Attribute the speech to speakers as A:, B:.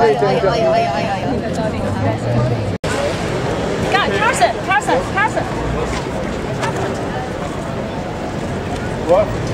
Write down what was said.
A: 可以这样。
B: 你看 Carson。
A: 我。